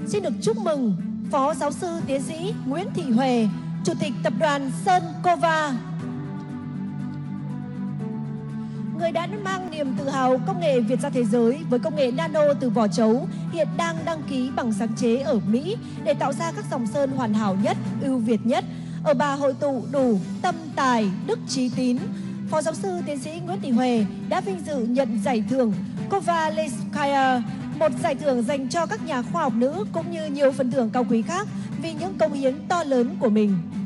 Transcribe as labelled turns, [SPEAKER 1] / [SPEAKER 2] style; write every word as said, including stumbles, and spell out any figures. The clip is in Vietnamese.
[SPEAKER 1] xin được chúc mừng Phó Giáo sư Tiến sĩ Nguyễn Thị Huệ, Chủ tịch Tập đoàn Sơn Cova, người đã mang niềm tự hào công nghệ Việt ra thế giới với công nghệ nano từ vỏ trấu, hiện đang đăng ký bằng sáng chế ở Mỹ để tạo ra các dòng sơn hoàn hảo nhất, ưu việt nhất. Ở bà hội tụ đủ tâm tài, đức trí tín. Phó Giáo sư Tiến sĩ Nguyễn Thị Huệ đã vinh dự nhận giải thưởng Kovalevskaya, một giải thưởng dành cho các nhà khoa học nữ cũng như nhiều phần thưởng cao quý khác vì những công hiến to lớn của mình.